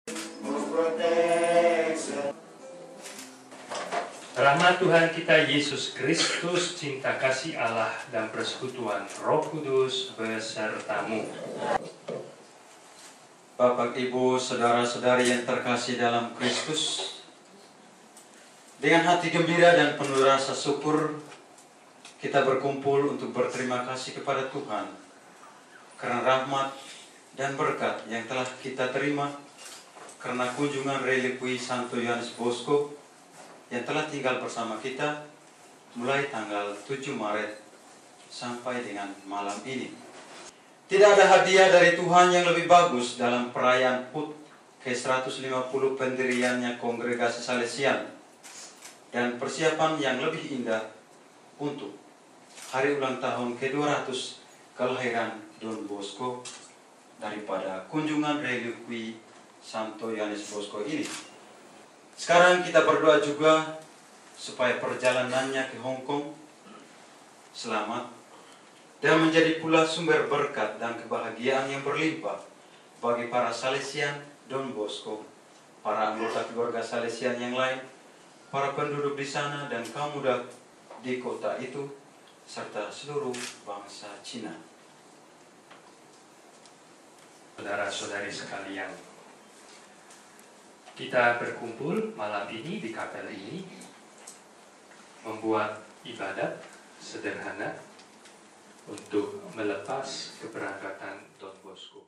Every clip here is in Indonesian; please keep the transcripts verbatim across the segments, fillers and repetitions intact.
Rahmat Tuhan kita Yesus Kristus, cinta kasih Allah, dan persekutuan Roh Kudus besertamu. Bapak, Ibu, saudara-saudari yang terkasih dalam Kristus, dengan hati gembira dan penuh rasa syukur, kita berkumpul untuk berterima kasih kepada Tuhan karena rahmat dan berkat yang telah kita terima karena kunjungan relikwi Santo Yohanes Bosco yang telah tinggal bersama kita mulai tanggal tujuh Maret sampai dengan malam ini. Tidak ada hadiah dari Tuhan yang lebih bagus dalam perayaan H U T ke seratus lima puluh pendiriannya Kongregasi Salesian dan persiapan yang lebih indah untuk hari ulang tahun ke dua ratus kelahiran Don Bosco daripada kunjungan relikwi Santo Yohanes Bosco ini. Sekarang kita berdoa juga supaya perjalanannya ke Hong Kong selamat dan menjadi pula sumber berkat dan kebahagiaan yang berlimpah bagi para Salesian Don Bosco, para anggota keluarga Salesian yang lain, para penduduk di sana dan kaum muda di kota itu, serta seluruh bangsa Cina. Saudara-saudari sekalian, kita berkumpul malam ini di kapel ini membuat ibadat sederhana untuk melepas keberangkatan Don Bosco.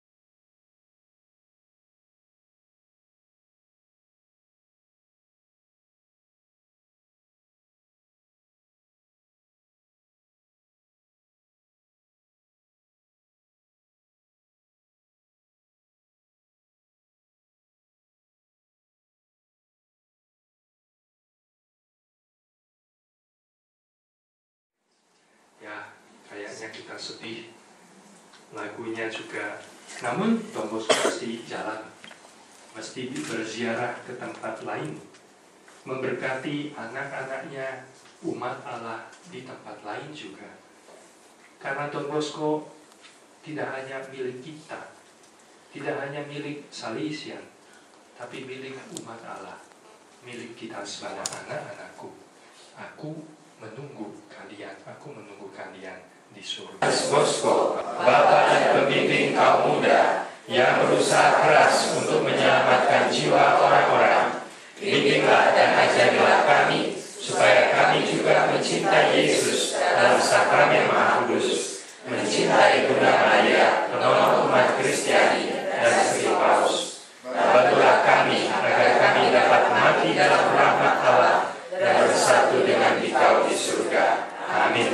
Ya, kayaknya kita sedih, lagunya juga. Namun Don Bosco mesti jalan, mesti berziarah ke tempat lain, memberkati anak-anaknya, umat Allah di tempat lain juga. Karena Don Bosco tidak hanya milik kita, tidak hanya milik Salesian, tapi milik umat Allah, milik kita sebagai anak-anakku. Aku menunggu kalian, aku menunggu kalian di surga. Bosco, Bapak dan pembimbing kaum muda yang berusaha keras untuk menyelamatkan jiwa orang-orang, bimbinglah dan ajarilah kami supaya kami juga mencintai Yesus dalam sakramen Maha Kudus, mencintai Bunda Maria, penolong umat Kristiani dan Sri Paus. Bantulah kami agar kami dapat mati dalam rahmat Allah dan bersatu dengan Dikau di surga. Amin.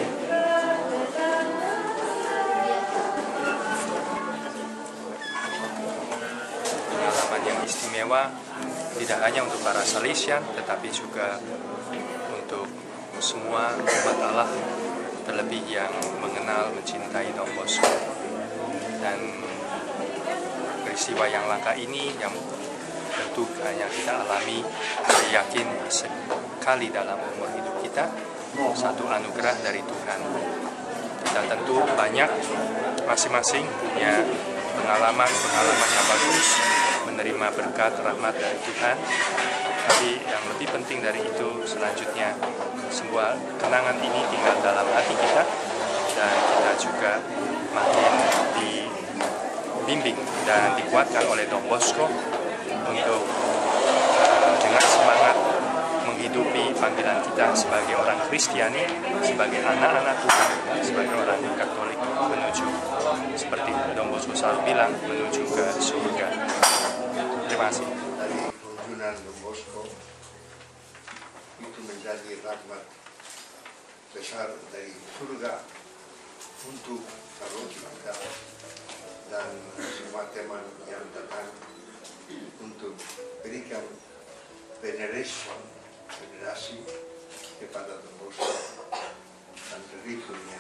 Pengalaman yang istimewa tidak hanya untuk para Salesian, tetapi juga untuk semua umat Allah, terlebih yang mengenal, mencintai Don Bosco. Dan peristiwa yang langka ini yang tentu hanya kita alami, saya yakin sekali dalam umur hidup kita, satu anugerah dari Tuhan. Kita tentu banyak masing-masing punya pengalaman-pengalaman yang bagus, menerima berkat rahmat dari Tuhan. Tapi yang lebih penting dari itu selanjutnya, sebuah kenangan ini tinggal dalam hati kita, dan kita juga makin dibimbing dan dikuatkan oleh Don Bosco untuk uh, dengan semangat menghidupi panggilan kita sebagai orang Kristiani, sebagai anak-anak Tuhan, sebagai orang Katolik menuju, seperti Don Bosco selalu bilang, menuju ke surga. Terima kasih. Dari kunjungan Don Bosco itu menjadi rahmat besar dari surga untuk kalau kita dan semua teman yang datang untuk berikan veneration, venerasi kepada Don Bosco dan relikwinya.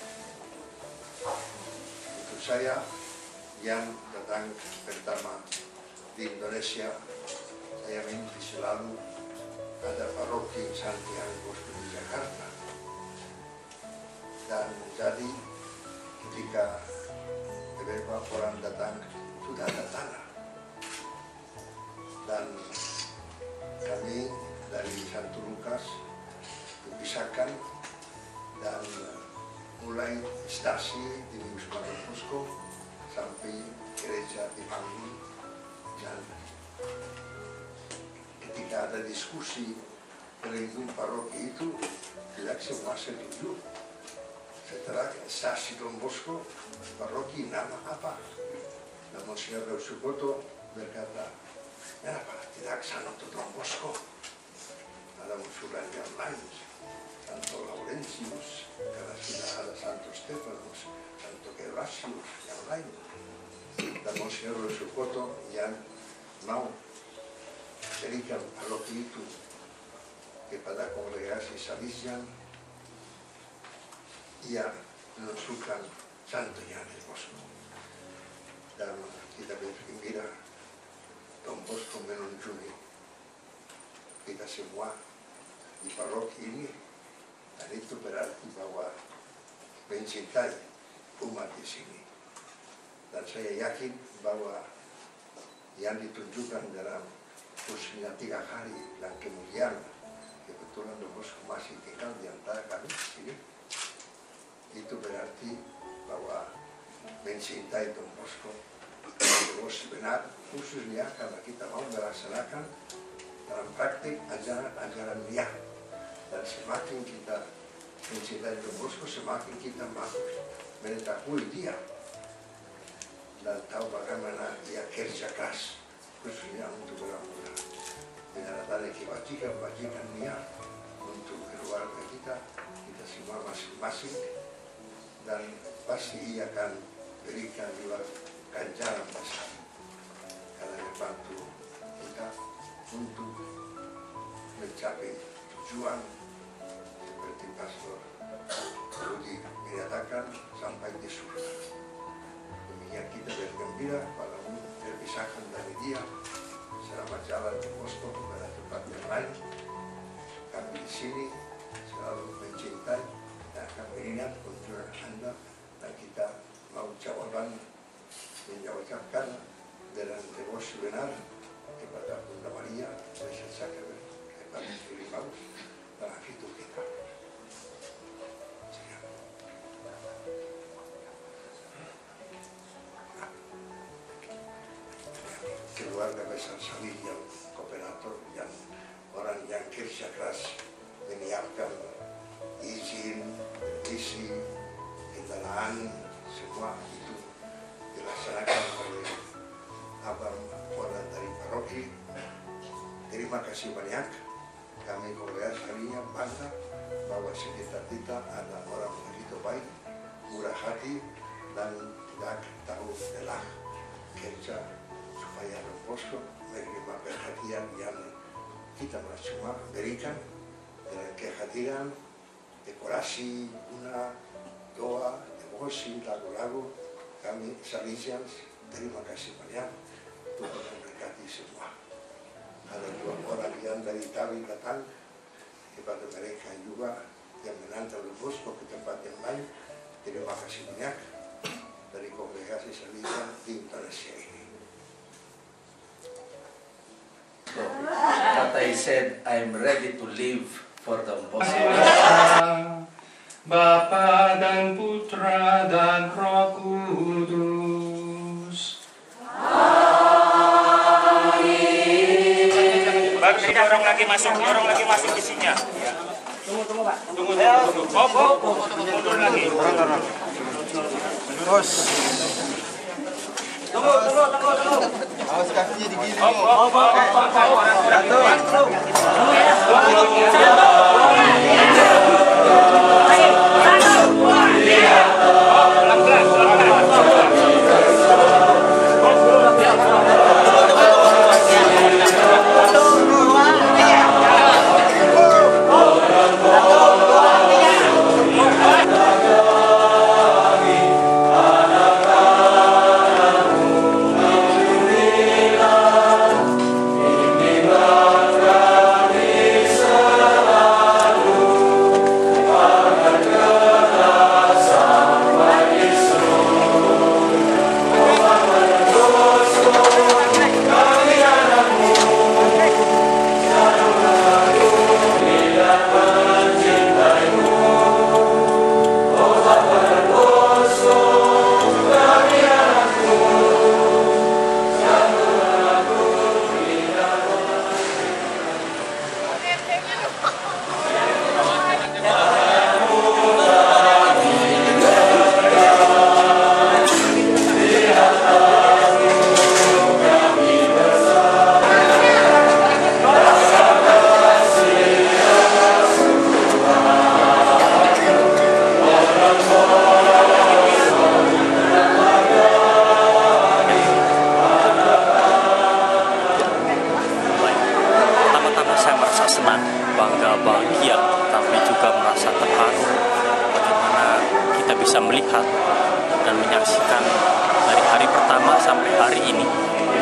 Untuk saya yang datang pertama di Indonesia, saya mimpi selalu ada paroki Santiago Bosco di Jakarta. Dan jadi ketika beberapa orang datang, sudah ada tanah. dan kami dari Santo Lukas dipisahkan dan mulai stasi di Wisma Don Bosco sampai gereja dibangun, dan ketika ada diskusi pelindung paroki itu tidak semua setuju. Setelah stasi Don Bosco, paroki nama apa? Dan Monsignor Rausukoto berkata, kenapa tidak Santo Don Bosco? Ada usulan yang lain, Santo Laurentius, karena sudah ada Santo Stefanus, Santo Gervasius, yang lain. Dan Monsignor Rausukoto yang mau berikan paroki itu kepada kongregasi Salesian, ia menunjukkan Santo Yohanes Bosco. Dan kita bergembira Don Bosco menunjukkan kita semua di paroki ini, dan itu berarti bahwa mencintai umat di sini. Dan saya yakin bahwa yang ditunjukkan dalam khususnya tiga hari dan kemudian kebetulan Don Bosco masih tinggal di antara kami di sini, itu berarti bahwa mencintai Don Bosco terus benar, khususnya karena kita mau melaksanakan dalam praktik ajaran-ajaran dia. Dan semakin kita mencintai Don Bosco, semakin kita mau mengetahui dia dan tahu bagaimana dia kerja keras, khususnya untuk orang-orang menandatangani kebajikan-bajikan dia untuk keluarga kita, kita semua masing-masing, dan pasti ia akan berikan juga ganjaran besar karena membantu kita untuk mencapai tujuan seperti Pastor Rudi menyatakan sampai di surga. Demikian kita bergembira walaupun terpisahkan dari dia, selama jalan ke Bosco kepada tempat yang lain. Kami di sini selalu mencintai dan akan mengingat kunjungan Anda, dan kita mau jawaban menjawabkan dengan devosi benar kepada Bunda Maria, Blessed Sacrament, kepada Diri Paus, dalam hidup kita. Keluarga besar Salesian, kooperator, yang orang yang kerja keras menyiapkan izin, misi, kendaraan, semua itu dilaksanakan oleh Abang Orang dari paroki. Terima kasih banyak. Kami kongregasi sekalian bangga bahwa sekitar kita ada orang begitu baik, murah hati, dan tidak tahu lelah kerja supaya Don Bosco menerima perhatian yang kita semua berikan dengan kehadiran, dekorasi, guna, doa, devosi, lagu-lagu. Kami Salesian terima kasih banyak, Tuhan memberkati semua. Ada dua orang yang dari Italia datang, kepada mereka juga yang menantar Don Bosco ke tempat yang lain. Terima kasih banyak dari kongregasi Salesian di Indonesia ini. But I said, I'm ready to live for Don Bosco. Bapa dan Putra dan Roh Kudus. Amin. Baru ini orang lagi masuk, orang lagi masuk isinya. Tunggu, tunggu Pak. Tunggu, tunggu. Oh, oh, mundur lagi. Terus. Tunggu, tunggu, tunggu, tunggu. Awas kakinya digiling. Oh, oh, oh,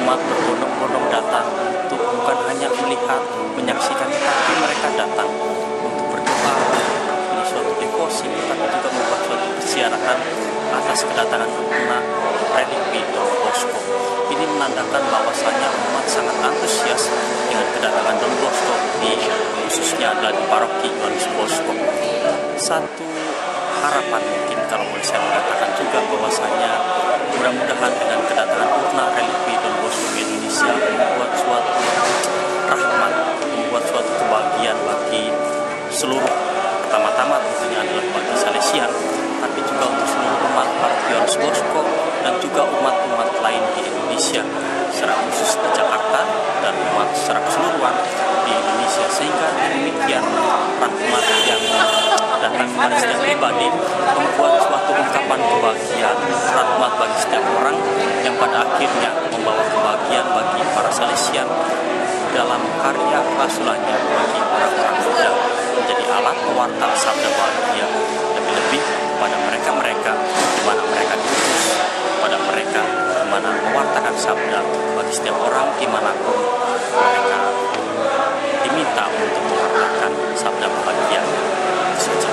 umat berbondong-bondong datang untuk bukan hanya melihat, menyaksikan, tapi mereka datang untuk berdoa, ini suatu devosi, tapi juga membuat suatu persiaran atas kedatangan Una Relikwi Don Bosco. Ini menandakan bahwasanya umat sangat antusias dengan kedatangan Don Bosco, di khususnya adalah di paroki Yohanes Bosco. Satu harapan mungkin kalau boleh saya mengatakan juga bahwasanya mudah-mudahan dengan kedatangan Una Relikwi Don Bosco di Indonesia membuat suatu rahmat, membuat suatu kebahagiaan bagi seluruh, pertama-tama tentunya adalah bagi Salesian, tapi juga untuk seluruh umat paroki Yohanes Bosco dan juga umat-umat lain di Indonesia, secara khusus di Jakarta dan umat secara keseluruhan di Indonesia, sehingga demikian rahmat yang datang kepada setiap pribadi membuat suatu ungkapan kebahagiaan, rahmat bagi setiap orang yang pada akhirnya membawa kebahagiaan bagi para Salesian dalam karya rasulannya bagi orang-orang muda, menjadi alat pewarta sabda bahagia, lebih-lebih pada mereka-mereka di mana mereka diutus, pada mereka di mana mewartakan sabda bagi setiap orang dimanapun mereka diminta untuk mewartakan sabda bahagia. Saja.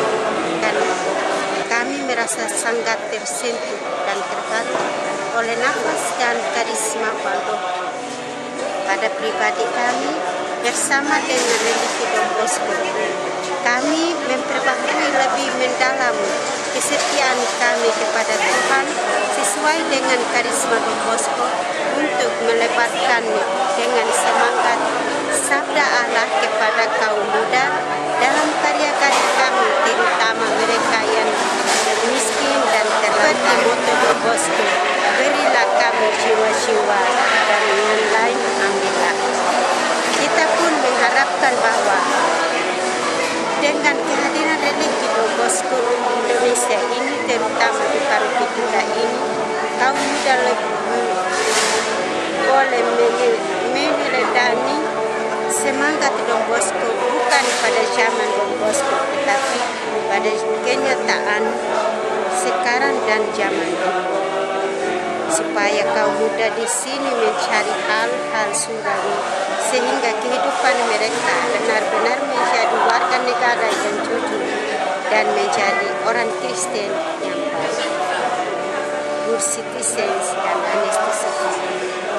Kami merasa sangat tersentuh dan terharu oleh nafas dan karisma Pak Dokter pada pribadi kami bersama dengan Relikwi Don Bosco. Kami memperbaharui lebih mendalam kesetiaan kami kepada Tuhan sesuai dengan karisma Don Bosco untuk melebarkannya dengan semangat sabda Allah kepada kaum muda dalam karya-karya kami, terutama mereka yang miskin dan terlantar. Moto Don Bosco, berilah kami jiwa-jiwa dan yang lain ambillah. Kita pun mengharapkan bahwa dengan kehadiran Relikwi Don Bosco Indonesia ini, terutama di paroki kita ini, kaum muda boleh meneladani semangat Don Bosco, bukan pada zaman Don Bosco, tetapi pada kenyataan sekarang dan zaman ini, supaya kaum muda di sini mencari hal-hal surgawi sehingga kehidupan mereka benar-benar menjadi warga negara yang jujur dan menjadi orang Kristen yang baik, good citizens dan honest citizens.